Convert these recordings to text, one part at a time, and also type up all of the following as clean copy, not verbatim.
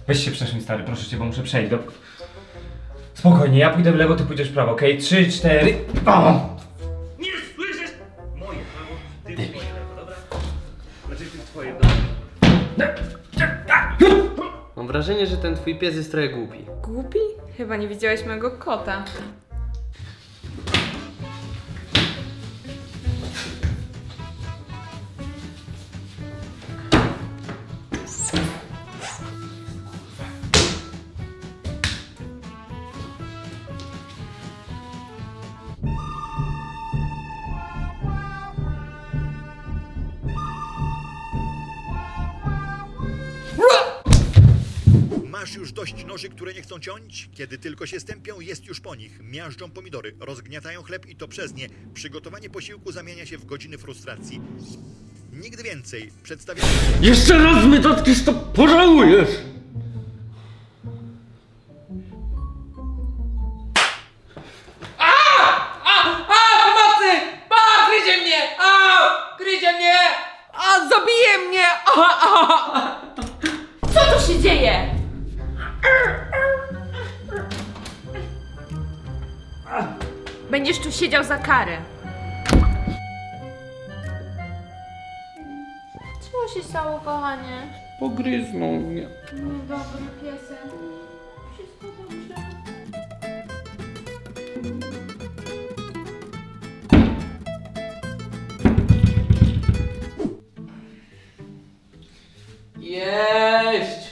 Weź się przeszli, stary, proszę cię, bo muszę przejść do... Spokojnie, ja pójdę w lewo, ty pójdziesz w prawo, okej? 3, 4... O! Nie słyszysz? Moje prawo, ty twoje lewo, dobra? Znaczy ty twoje, dobra. Mam wrażenie, że ten twój pies jest trochę głupi. Głupi? Chyba nie widziałeś mojego kota. Masz już dość noży, które nie chcą ciąć? Kiedy tylko się stępią, jest już po nich. Miażdżą pomidory, rozgniatają chleb i to przez nie. Przygotowanie posiłku zamienia się w godziny frustracji. Nigdy więcej. Przedstawiamy... Jeszcze raz mnie dotkniesz, to pożałujesz! Pomocy! Gryzie mnie! Gryzie mnie! Zabije mnie! Co tu się dzieje? Będziesz tu siedział za karę. Co się stało, kochanie? Pogryznął mnie. Niedobry piesek. Wszystko dobrze. Jeść!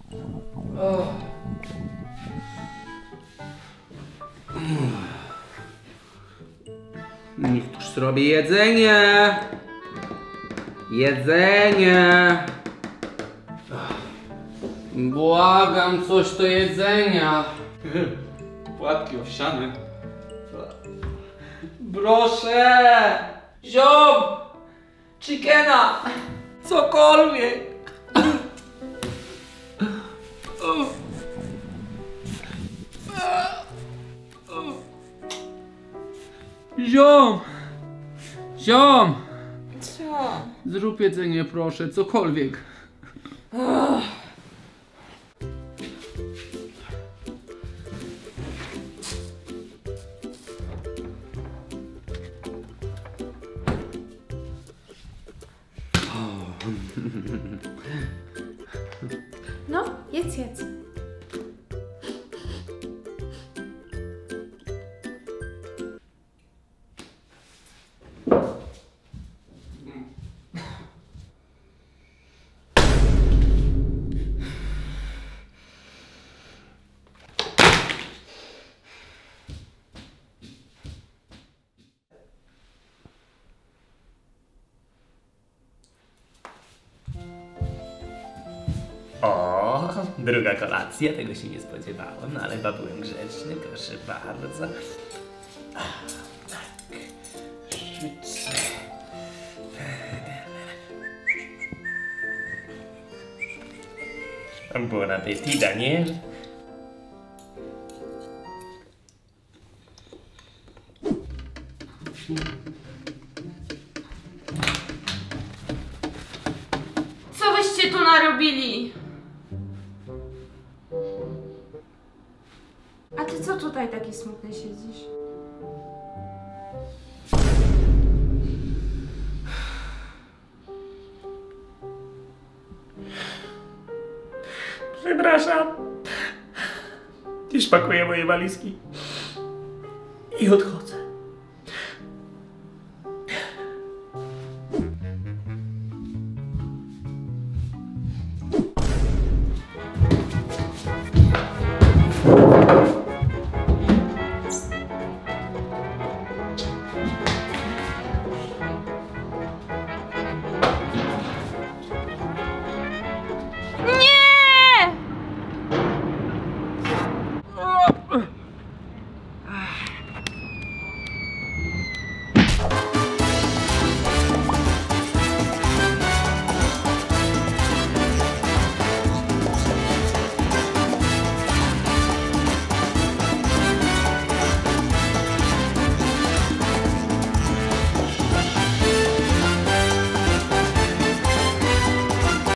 Niech ktoś zrobi jedzenie! Jedzenie! Błagam, coś do jedzenia! Płatki owsiane. Proszę! Ziom! Chickena! Cokolwiek! Ziom! Ziom! Co? Zrób jedzenie, proszę, cokolwiek. No, jedz. O, druga kolacja, tego się nie spodziewałem, no ale chyba byłem grzeczny, proszę bardzo. Tak, rzucę. Buon appetit, Daniel. Co wyście tu narobili? A ty co tutaj taki smutny siedzisz? Przepraszam. Już pakuję moje walizki i odchodzę.